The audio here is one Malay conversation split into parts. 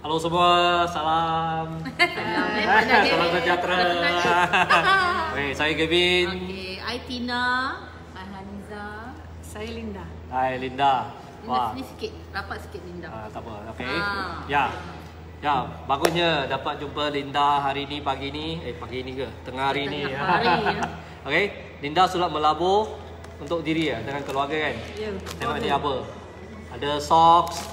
Halo semua, salam. Salam sejahtera. Okey, saya Kevin. Okey, I Tina. I Haniza. Saya Linda. Hai Linda. Wah. Sini sikit, rapat sikit Linda. Tak apa. Okey. Ya, bagusnya dapat jumpa Linda hari ni pagi ni. Pagi ni ke? Tengah hari ni. Okey, Linda sudah melabur untuk diri ya dengan keluarga kan? Ya. Tengok ni apa? Ada socks.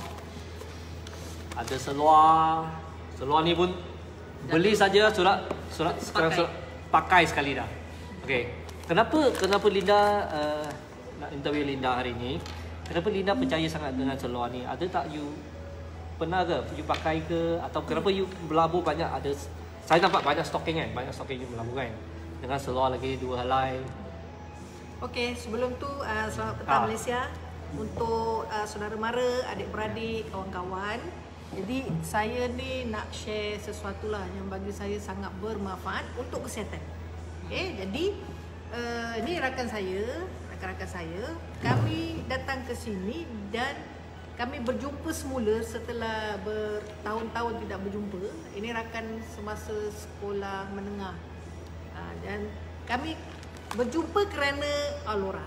Ada seluar. Seluar ni pun beli saja surat sekarang surat pakai sekali dah. Okey. Kenapa Linda nak interview Linda hari ni? Kenapa Linda percaya sangat dengan seluar ni? Ada tak you pernah ke you pakai ke, atau kenapa you melabur banyak? Ada saya nampak banyak stocking kan? Banyak stocking you melabur kan? Dengan seluar lagi 2 helai. Okey, sebelum tu selamat petang Malaysia untuk saudara mara, adik-beradik, kawan-kawan. Jadi saya ni nak share sesuatu lah yang bagi saya sangat bermanfaat untuk kesihatan. Okey, jadi ni rakan saya, kami datang ke sini dan kami berjumpa semula setelah bertahun-tahun tidak berjumpa. Ini rakan semasa sekolah menengah. Dan kami berjumpa kerana Alora.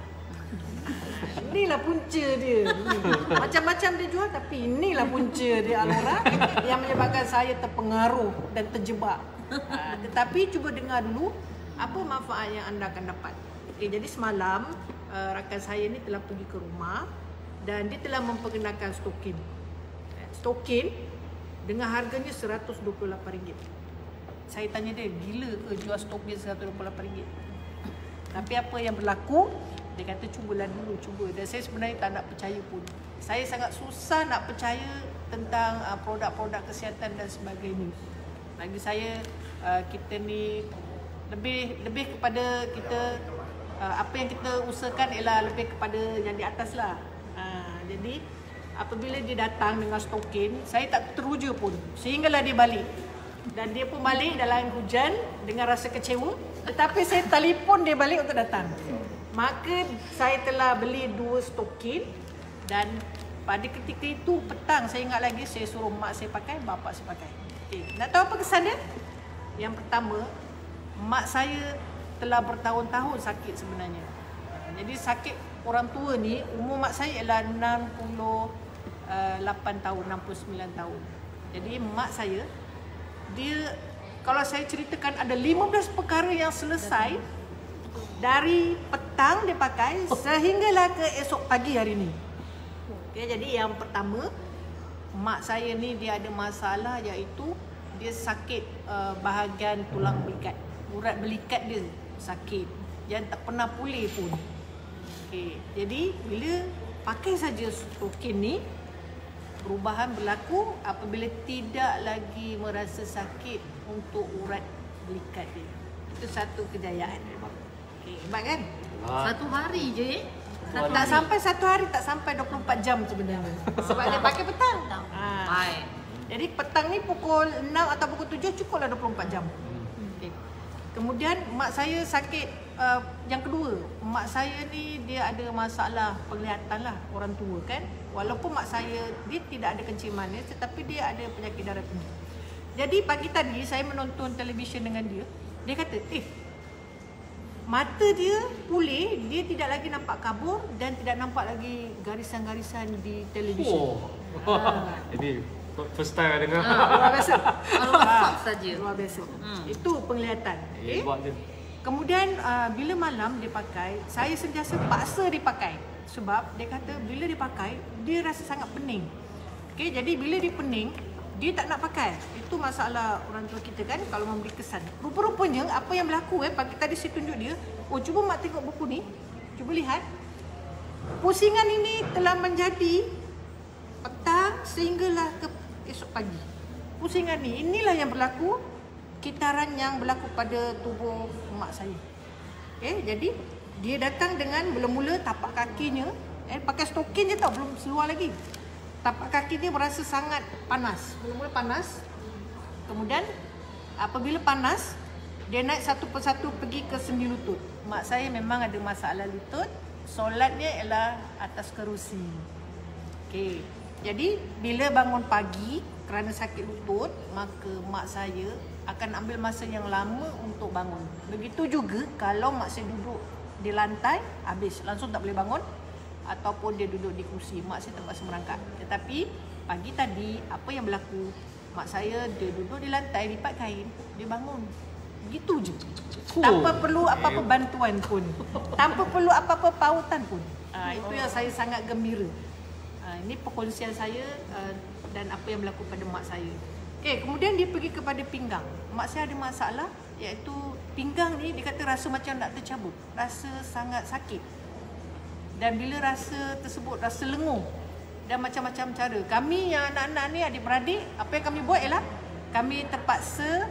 Inilah punca dia. Macam-macam dia jual, tapi inilah punca dia Alora yang menyebabkan saya terpengaruh dan terjebak. Tetapi cuba dengar dulu apa manfaat yang anda akan dapat. Okay, jadi semalam rakan saya ni telah pergi ke rumah dan dia telah memperkenalkan stokin. Stokin dengan harganya RM128. Saya tanya dia, gila ke jual stok dia RM128? Tapi apa yang berlaku? Dia kata cuba. Dan saya sebenarnya tak nak percaya pun. Saya sangat susah nak percaya tentang produk-produk kesihatan dan sebagainya. Bagi saya kita ni lebih kepada kita apa yang kita usahakan ialah lebih kepada yang di atas lah. Jadi apabila dia datang dengan stokin, saya tak teruja pun sehinggalah dia balik. Dan dia pun balik dalam hujan dengan rasa kecewa. Tetapi saya telefon dia balik untuk datang. Maka saya telah beli 2 stokin. Dan pada ketika itu petang, saya ingat lagi, saya suruh mak saya pakai, bapak saya pakai. Okay. Nak tahu apa kesan dia? Yang pertama, mak saya telah bertahun-tahun sakit sebenarnya. Jadi sakit orang tua ni, umur mak saya ialah 68 tahun, 69 tahun. Jadi mak saya, dia, kalau saya ceritakan ada 15 perkara yang selesai dari petang dia pakai sehinggalah ke esok pagi hari ni. Okay, jadi yang pertama, mak saya ni dia ada masalah iaitu dia sakit bahagian tulang belikat. Urat belikat dia sakit yang tak pernah pulih pun. Okay, jadi bila pakai saja stokin ni, perubahan berlaku apabila tidak lagi merasa sakit untuk urat belikat dia. Itu satu kejayaan. Okay, hebat kan? Satu hari je Tak sampai 1 hari, tak sampai 24 jam sebenarnya. Sebab dia pakai petang. Baik. Jadi petang ni pukul 6 atau pukul 7 cukuplah 24 jam. Okay. Kemudian mak saya sakit yang kedua. Mak saya ni dia ada masalah penglihatan lah, orang tua kan. Walaupun mak saya dia tidak ada kencing manis, tetapi dia ada penyakit darah tinggi. Jadi pagi tadi saya menonton televisyen dengan dia. Dia kata, mata dia pulih, dia tidak lagi nampak kabur dan tidak nampak lagi garisan-garisan di televisyen. Ini first time I dengar. Luar biasa. Saja. Luar biasa. Itu penglihatan. Okay? Kemudian bila malam dia pakai, saya sentiasa paksa dia pakai. Sebab dia kata bila dia pakai, dia rasa sangat pening. Okay? Jadi bila dia pening, dia tak nak pakai. Itu masalah orang tua kita kan, kalau memberi kesan. Rupa-rupanya apa yang berlaku pagi tadi saya tunjuk dia. Cuba mak tengok buku ni. Cuba lihat. Pusingan ini telah menjadi petang sehinggalah ke esok pagi. Pusingan ni, inilah yang berlaku, kitaran yang berlaku pada tubuh mak saya. Okay, jadi dia datang dengan mula-mula tapak kakinya, pakai stokin je tau, belum seluar lagi. Tapak kaki dia berasa sangat panas. Mula-mula panas. Kemudian apabila panas, dia naik satu persatu pergi ke sendi lutut. Mak saya memang ada masalah lutut. Solatnya ialah atas kerusi. Okey. Jadi bila bangun pagi kerana sakit lutut, maka mak saya akan ambil masa yang lama untuk bangun. Begitu juga kalau mak saya duduk di lantai, habis langsung tak boleh bangun, ataupun dia duduk di kursi, mak saya terpaksa merangkak. Tetapi pagi tadi apa yang berlaku? Mak saya dia duduk di lantai, lipat kain, dia bangun. Begitu je. Tanpa perlu apa-apa bantuan pun. Tanpa perlu apa-apa pautan pun. Itu yang saya sangat gembira. Ini perkongsian saya dan apa yang berlaku pada mak saya. Okey, kemudian dia pergi kepada pinggang. Mak saya ada masalah, iaitu pinggang ni dia kata rasa macam nak tercabut. Rasa sangat sakit. Dan bila rasa tersebut, rasa lenguh. Dan macam-macam cara. Kami yang anak-anak ni, adik-beradik, apa yang kami buat ialah kami terpaksa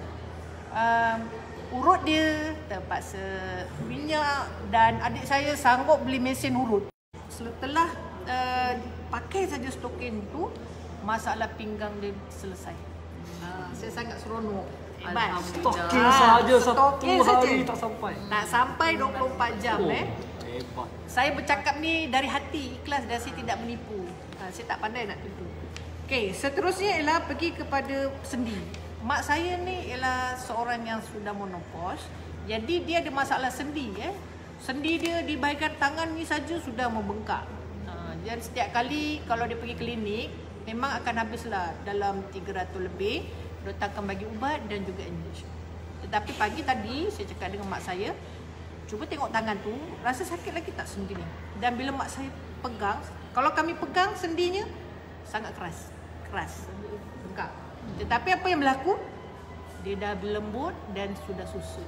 urut dia, terpaksa minyak, dan adik saya sanggup beli mesin urut. Setelah pakai saja stokin tu, masalah pinggang dia selesai. Saya sangat seronok. Hebat. Stokin saja stokin satu saja. hari tak sampai. Tak sampai 24 jam Hebat. Saya bercakap ni dari hati, ikhlas, dan saya tidak menipu. Saya tak pandai nak tipu. Okey, seterusnya ialah pergi kepada sendi. Mak saya ni ialah seorang yang sudah menopause. Jadi dia ada masalah sendi. Sendi dia di bahagian tangan ni saja sudah membengkak. Dan setiap kali kalau dia pergi klinik, memang akan habislah dalam 300 lebih. Doktor akan bagi ubat dan juga injection. Tetapi pagi tadi saya cakap dengan mak saya, cuba tengok tangan tu, rasa sakit lagi tak sendi ni? Dan bila mak saya pegang, kalau kami pegang sendinya, sangat keras. Bengkak. Tetapi apa yang berlaku? Dia dah berlembut dan sudah susut.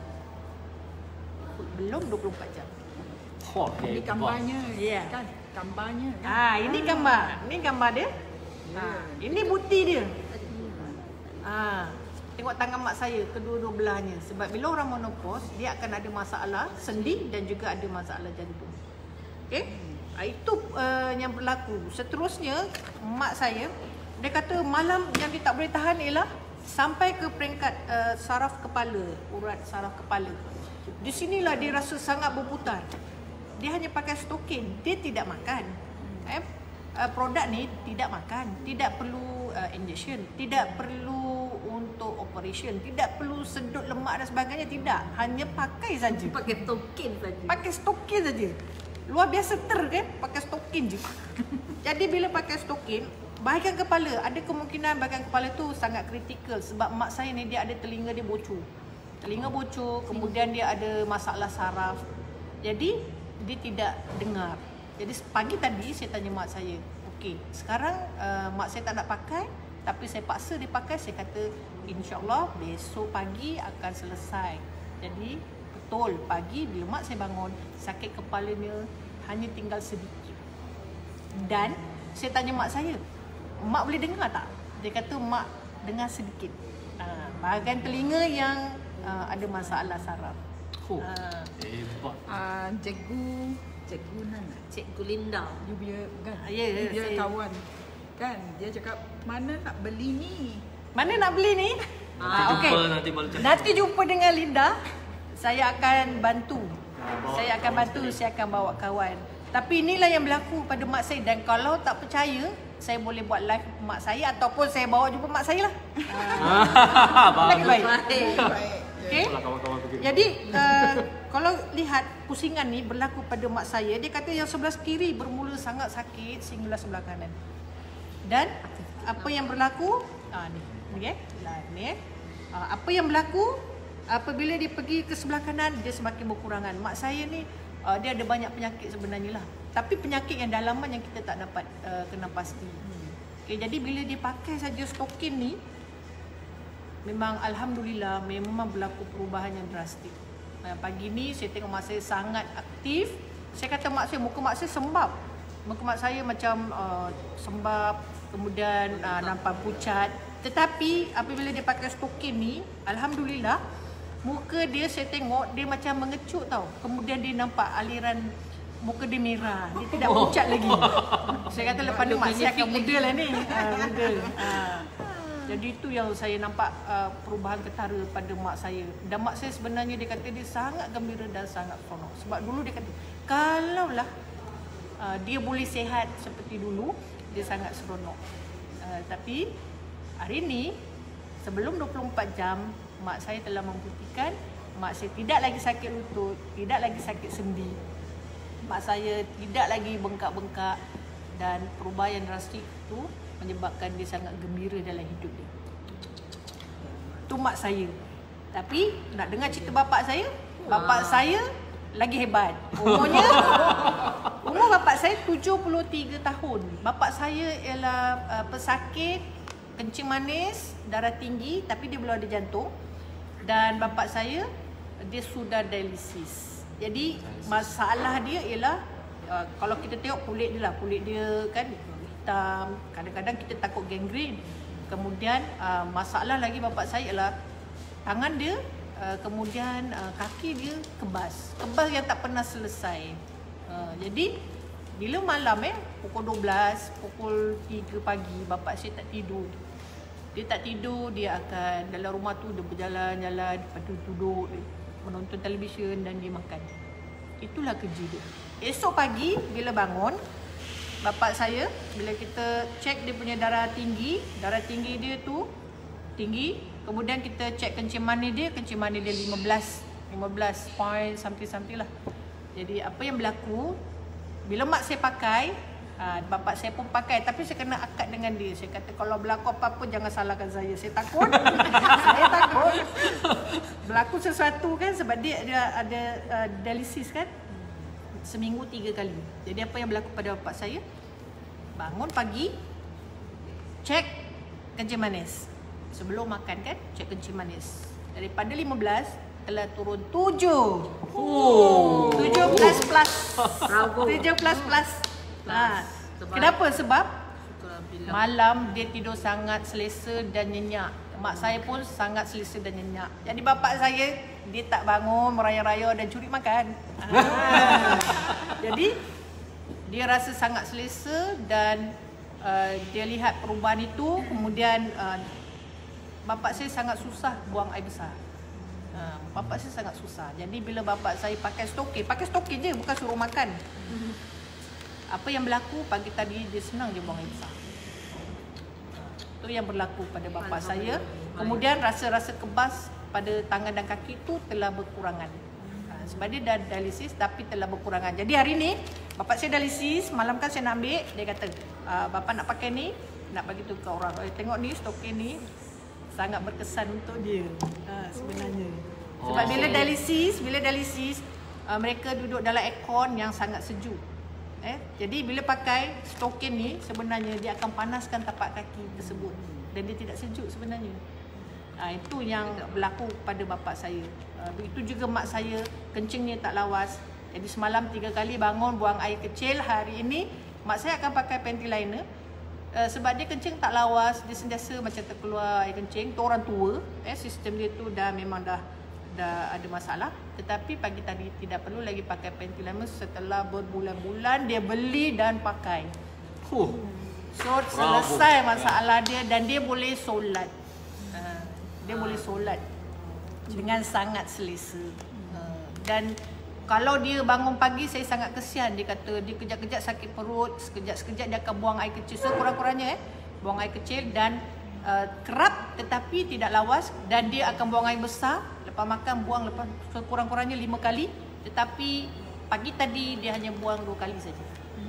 Belum 24 jam. Ini gambarnya. Ya. Kan? Gambarnya. Kan? Ini gambar. Ini gambar dia. Ini bukti dia. Tengok tangan mak saya, kedua-dua belahnya. Sebab bila orang menopause, dia akan ada masalah sendi dan juga ada masalah jantung. Okey? Itu yang berlaku. Seterusnya, mak saya, dia kata malam yang dia tak boleh tahan ialah sampai ke peringkat saraf kepala, urat saraf kepala. Di sinilah dia rasa sangat berputar. Dia hanya pakai stokin, dia tidak makan. Produk ni tidak makan, tidak perlu injection, tidak perlu untuk operation, tidak perlu sedut lemak dan sebagainya, tidak. Hanya pakai saja. Pakai stokin saja. Pakai stokin saja. Luar biasa kan, pakai stokin je. Jadi bila pakai stokin, bahagian kepala, ada kemungkinan bahagian kepala tu sangat kritikal sebab mak saya ni dia ada telinga dia bocor. Telinga bocor, kemudian dia ada masalah saraf. Jadi dia tidak dengar. Jadi pagi tadi saya tanya mak saya, okey, sekarang mak saya tak nak pakai, tapi saya paksa dia pakai. Saya kata insya-Allah besok pagi akan selesai. Jadi betul, pagi bila mak saya bangun, sakit kepalanya hanya tinggal sedikit. Dan saya tanya mak saya, mak boleh dengar tak? Dia kata mak dengar sedikit. Bahagian telinga yang ada masalah saraf. Hebat. Cikgu Nana. Cikgu Linda. You punya kan? Ya, You punya saya. kawan. Kan? Dia cakap, mana nak beli ni? Mana nak beli ni? Nanti jumpa, nanti baru cakap. Nanti jumpa dengan Linda. Saya akan bantu. bawa Saya akan kawan bantu, sekali. saya akan bawa kawan. Tapi inilah yang berlaku pada mak saya. Dan kalau tak percaya, saya boleh buat live mak saya ataupun saya bawa jumpa mak saya lah. Lagi baik. Baik. Okay? Itulah kawan-kawan pergi. Jadi kalau lihat pusingan ni berlaku pada mak saya, dia kata yang sebelah kiri bermula sangat sakit sehinggalah sebelah kanan. Dan apa yang berlaku? Ni. Apa yang berlaku apabila dia pergi ke sebelah kanan, dia semakin berkurangan. Mak saya ni dia ada banyak penyakit sebenarnya lah. Tapi penyakit yang dalaman yang kita tak dapat kena pasti. Okay, jadi bila dia pakai saja stokin ni, memang alhamdulillah memang berlaku perubahan yang drastik. Pagi ni saya tengok mak saya sangat aktif. Saya kata mak saya, muka mak saya sembab. Muka mak saya macam sembab, kemudian nampak pucat. Tetapi apabila dia pakai stokin ni, alhamdulillah muka dia saya tengok dia macam mengecut tau. Kemudian dia nampak aliran muka dia merah. Dia tidak pucat lagi. Saya kata lepas ni mak saya akan muda lah ni. Muda. Jadi itu yang saya nampak perubahan ketara pada mak saya. Dan mak saya sebenarnya dia kata dia sangat gembira dan sangat seronok. Sebab dulu dia kata kalaulah dia boleh sihat seperti dulu, dia sangat seronok. Tapi hari ini sebelum 24 jam mak saya telah membuktikan mak saya tidak lagi sakit lutut, tidak lagi sakit sendi. Mak saya tidak lagi bengkak-bengkak dan perubahan drastik itu menyebabkan dia sangat gembira dalam hidup dia. Itu mak saya. Tapi nak dengar cerita bapak saya? Bapak saya lagi hebat. Umur bapak saya 73 tahun. Bapak saya ialah pesakit kencing manis, darah tinggi tapi dia belum ada jantung. Dan bapak saya dia sudah dialisis. Jadi masalah dia ialah kalau kita tengok kulit dia kan hitam. Kadang-kadang kita takut gangrene. Kemudian masalah lagi bapak saya ialah tangan dia, kemudian kaki dia kebas yang tak pernah selesai. Jadi bila malam pukul 12, pukul 3 pagi bapak saya tak tidur. Dia tak tidur, dia akan dalam rumah tu dia berjalan-jalan, lepas tu duduk menonton televisyen dan dia makan. Itulah kerja dia. Esok pagi bila bangun, bapak saya bila kita cek dia punya darah tinggi dia tu tinggi. Kemudian kita cek kencing manis dia 15 point something lah. Jadi apa yang berlaku bila mak saya pakai, bapak saya pun pakai, tapi saya kena akad dengan dia. Saya kata kalau berlaku apa-apa jangan salahkan saya. Saya takut. Saya takut berlaku sesuatu kan, sebab dia ada dialisis kan. Seminggu 3 kali. Jadi apa yang berlaku pada bapak saya? Bangun pagi, cek kencing manis. Sebelum makan kan, cek kencing manis. Daripada 15 telah turun 7. 7 plus. 7 plus. Kenapa? Sebab malam dia tidur sangat selesa dan nyenyak. Mak saya pun sangat selesa dan nyenyak. Jadi bapak saya dia tak bangun meraya-raya dan curi makan. Jadi dia rasa sangat selesa dan dia lihat perubahan itu. Kemudian bapak saya sangat susah buang air besar. Bapak saya sangat susah. Jadi bila bapak saya pakai stokin je, bukan suruh makan. Apa yang berlaku pagi tadi dia senang je buang air besar. Itu yang berlaku pada bapak saya. Kemudian rasa-rasa kebas pada tangan dan kaki itu telah berkurangan. Sebab dia dah dialisis tapi telah berkurangan. Jadi hari ni bapak saya dialisis, malam kan saya nak ambil, dia kata bapak nak pakai ni, nak bagi tu ke orang. Tengok ni stokin ni sangat berkesan untuk dia sebenarnya. Sebab bila dialisis mereka duduk dalam aircon yang sangat sejuk. Jadi bila pakai stokin ni sebenarnya dia akan panaskan tapak kaki tersebut dan dia tidak sejuk sebenarnya. Itu yang berlaku pada bapak saya. Begitu juga mak saya, kencingnya tak lawas. Jadi semalam 3 kali bangun buang air kecil. Hari ini mak saya akan pakai panty liner. Sebab dia kencing tak lawas, dia sentiasa macam terkeluar air kencing. Itu orang tua, sistem dia tu memang dah ada masalah. Tetapi pagi tadi tidak perlu lagi pakai panty liner setelah berbulan-bulan dia beli dan pakai. So selesai masalah dia dan dia boleh solat. Dia boleh solat dengan sangat selesa. Dan kalau dia bangun pagi, saya sangat kesian. Dia kata dia kejap-kejap sakit perut, sekejap-sekejap dia akan buang air kecil. So kurang-kurangnya buang air kecil dan kerap tetapi tidak lawas. Dan dia akan buang air besar. Lepas makan buang lepas kurang-kurangnya 5 kali. Tetapi pagi tadi dia hanya buang 2 kali saja.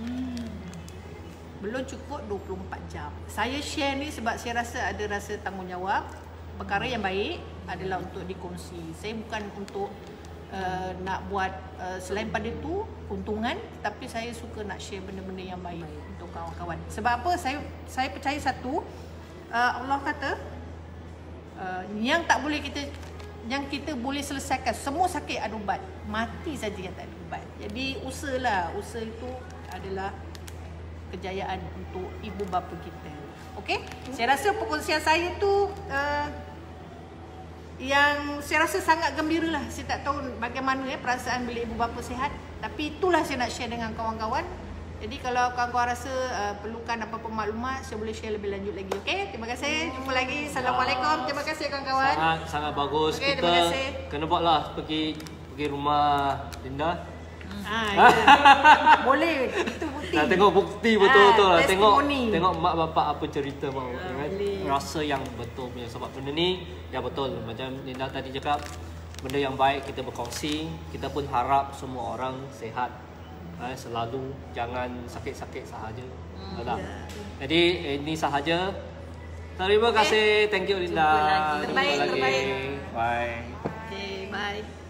Belum cukup 24 jam. Saya share ni sebab saya rasa ada rasa tanggungjawab. Perkara yang baik adalah untuk dikongsi. Saya bukan untuk nak buat selain pada itu keuntungan, tapi saya suka nak share benda-benda yang baik untuk kawan-kawan. Sebab apa? Saya percaya satu, Allah kata yang kita boleh selesaikan, semua sakit ada ubat, mati saja yang tak ada ubat. Jadi usaha itu adalah kejayaan untuk ibu bapa kita. Okey? Saya rasa perkongsian saya tu yang saya rasa sangat gembira lah. Saya tak tahu bagaimana perasaan bila ibu bapa sihat. Tapi itulah saya nak share dengan kawan-kawan. Jadi kalau kawan-kawan rasa perlukan apa-apa maklumat, saya boleh share lebih lanjut lagi. Okey, terima kasih. Jumpa lagi. Assalamualaikum. Terima kasih kawan-kawan. Sangat bagus. Okay, kita kena buatlah pergi rumah Linda. Ya. Boleh, itu bukti. Nak tengok bukti betul-betul lah. Testimoni. Tengok mak bapak apa cerita mak bapak. Kan? boleh. Rasa yang betul punya. Sebab benda ni ya betul. Macam Linda tadi cakap, benda yang baik kita berkongsi. Kita pun harap semua orang sihat. Selalu jangan sakit-sakit sahaja. Betul tak? Jadi ini sahaja. Terima kasih. Thank you Linda. Jumpa lagi. Terbaik, terbaik. Bye. Okay, bye.